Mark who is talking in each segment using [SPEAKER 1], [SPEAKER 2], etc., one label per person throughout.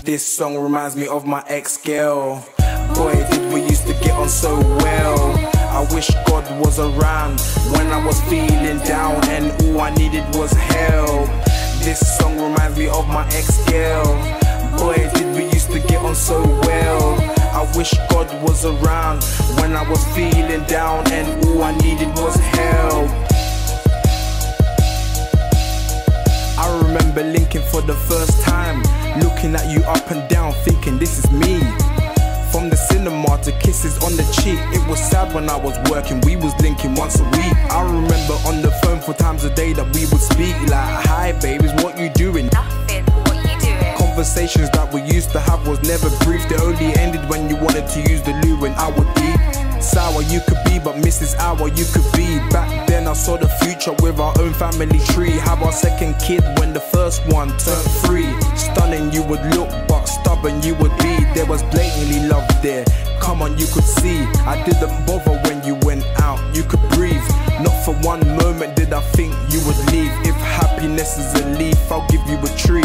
[SPEAKER 1] This song reminds me of my ex-girl. Boy, did we used to get on so well. I wish God was around when I was feeling down and all I needed was help. This song reminds me of my ex-girl. Boy, did we used to get on so well. I wish God was around when I was feeling down and all I needed was help. I remember linking for the first time, looking at you up and down, thinking this is me. From the cinema to kisses on the cheek, it was sad when I was working, we was linking once a week. I remember on the phone for times a day that we would speak, like, hi babies, what you doing?
[SPEAKER 2] Nothing, what you doing?
[SPEAKER 1] Conversations that we used to have was never brief, they only ended when you wanted to use the loo and I would eat. Sour you could be, but Mrs. Hour you could be. Back then I saw the future with our own family tree. Have our second kid when the first one turned 3. Stunning you would look, but stubborn you would be. There was blatantly love there, come on you could see. I didn't bother when you went out, you could breathe. Not for one moment did I think you would leave. If happiness is a leaf, I'll give you a tree.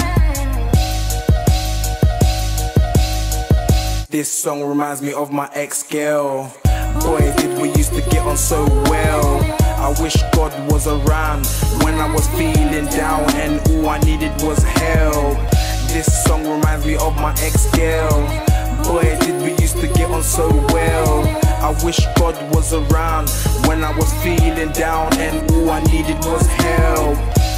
[SPEAKER 1] This song reminds me of my ex-girl. Boy, did we used to get on so well. I wish God was around when I was feeling down and all I needed was help. This song reminds me of my ex-girl. Boy, did we used to get on so well. I wish God was around when I was feeling down and all I needed was help.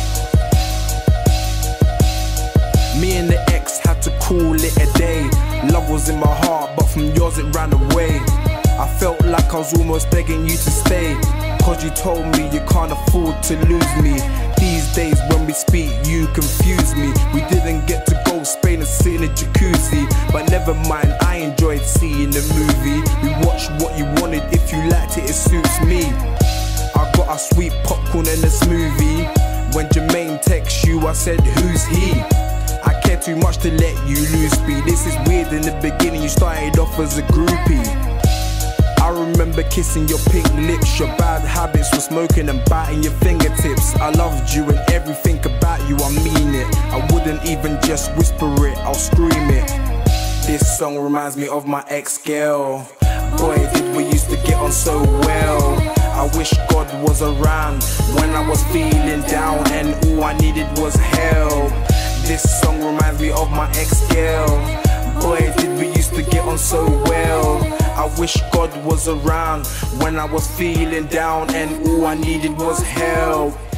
[SPEAKER 1] Me and the ex had to call it a day. Love was in my heart, but from yours it ran away. I felt like I was almost begging you to stay, cause you told me you can't afford to lose me. These days when we speak you confuse me. We didn't get to go Spain and sit in a jacuzzi, but never mind, I enjoyed seeing the movie. We watched what you wanted, if you liked it, it suits me. I got a sweet popcorn and a smoothie. When Jermaine texts you I said who's he? I care too much to let you lose speed. This is weird, in the beginning you started off as a groupie. I remember kissing your pink lips. Your bad habits were smoking and biting your fingertips. I loved you and everything about you, I mean it. I wouldn't even just whisper it, I'll scream it. This song reminds me of my ex-girl. Boy, did we used to get on so well. I wish God was around when I was feeling down and all I needed was help. This song reminds me of my ex-girl. Boy, did we used to get on so well. I wish God was around when I was feeling down and all I needed was help.